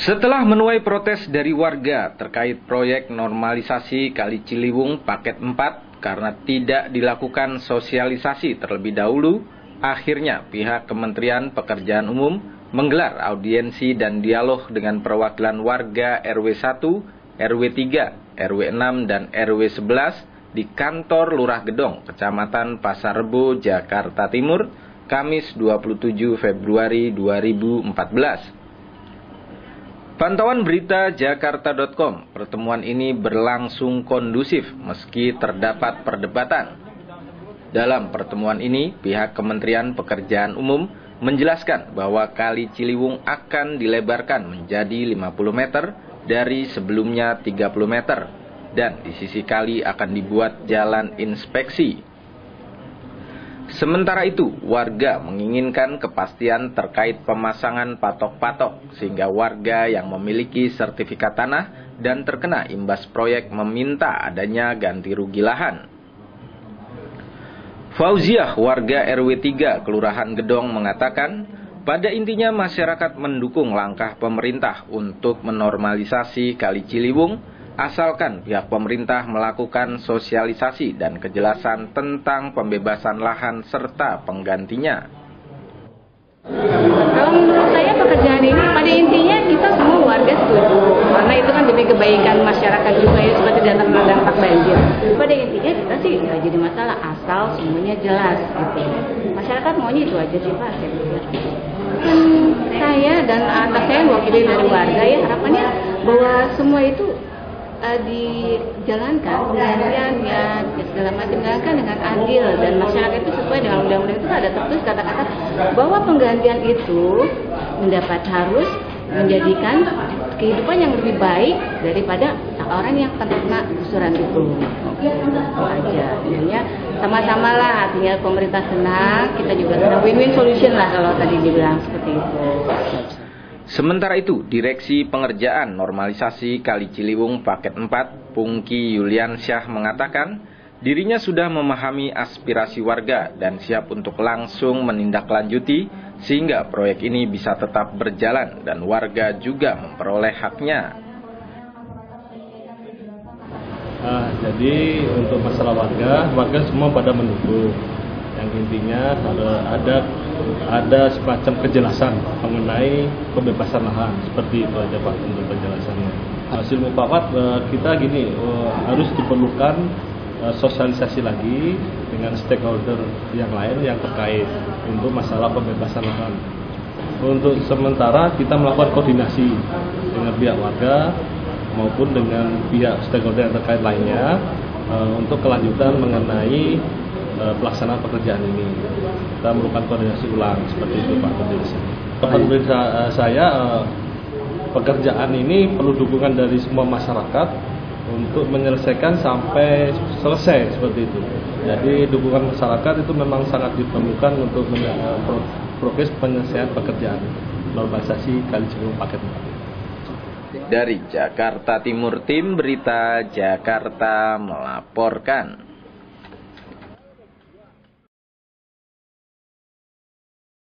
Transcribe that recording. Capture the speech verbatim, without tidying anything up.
Setelah menuai protes dari warga terkait proyek normalisasi Kali Ciliwung Paket empat karena tidak dilakukan sosialisasi terlebih dahulu, akhirnya pihak Kementerian Pekerjaan Umum menggelar audiensi dan dialog dengan perwakilan warga R W satu, R W tiga, R W enam, dan R W sebelas di kantor Lurah Gedong, Kecamatan Pasar Rebo, Jakarta Timur, Kamis dua puluh tujuh Februari dua ribu empat belas. Pantauan berita Jakarta titik com, pertemuan ini berlangsung kondusif meski terdapat perdebatan. Dalam pertemuan ini, pihak Kementerian Pekerjaan Umum menjelaskan bahwa Kali Ciliwung akan dilebarkan menjadi lima puluh meter dari sebelumnya tiga puluh meter, dan di sisi kali akan dibuat jalan inspeksi. Sementara itu, warga menginginkan kepastian terkait pemasangan patok-patok sehingga warga yang memiliki sertifikat tanah dan terkena imbas proyek meminta adanya ganti rugi lahan. Fauziah, warga R W tiga Kelurahan Gedong, mengatakan pada intinya masyarakat mendukung langkah pemerintah untuk menormalisasi Kali Ciliwung asalkan pihak pemerintah melakukan sosialisasi dan kejelasan tentang pembebasan lahan serta penggantinya. Kalau menurut saya pekerjaan ini pada intinya kita semua warga setuju, karena itu kan demi kebaikan masyarakat juga ya, seperti tidak terkena dampak banjir. Pada intinya kita sih nggak jadi masalah asal semuanya jelas gitu. Masyarakat maunya itu aja sih Pak. Dan saya dan anak saya wakili dari warga ya, harapannya bahwa semua itu Uh, dijalankan penggantian ya segala macam dijalankan dengan adil dan masyarakat itu sesuai dengan undang-undang itu ada tertulis kata-kata bahwa penggantian itu mendapat harus menjadikan kehidupan yang lebih baik daripada orang yang terkena gusuran itu. Itu aja. Intinya sama-sama lah, artinya pemerintah senang, kita juga senang, win-win solution lah kalau tadi dibilang seperti itu. Sementara itu, Direksi Pengerjaan Normalisasi Kali Ciliwung Paket empat, Pungki Yuliansyah, mengatakan dirinya sudah memahami aspirasi warga dan siap untuk langsung menindaklanjuti sehingga proyek ini bisa tetap berjalan dan warga juga memperoleh haknya. Nah, jadi untuk masalah warga, warga semua pada mendukung. Yang intinya ada ada ada semacam kejelasan mengenai pembebasan lahan, seperti itu aja Pak untuk penjelasannya. Hasil mufakat kita gini, harus diperlukan sosialisasi lagi dengan stakeholder yang lain yang terkait untuk masalah pembebasan lahan. Untuk sementara kita melakukan koordinasi dengan pihak warga maupun dengan pihak stakeholder yang terkait lainnya untuk kelanjutan mengenai pelaksanaan pekerjaan ini. Kita melakukan koordinasi ulang seperti itu Pak penjelasannya. Menurut saya pekerjaan ini perlu dukungan dari semua masyarakat untuk menyelesaikan sampai selesai seperti itu. Jadi dukungan masyarakat itu memang sangat diperlukan untuk progres penyelesaian pekerjaan normalisasi Kali Ciliwung Paket empat. Dari Jakarta Timur, Tim Berita Jakarta melaporkan.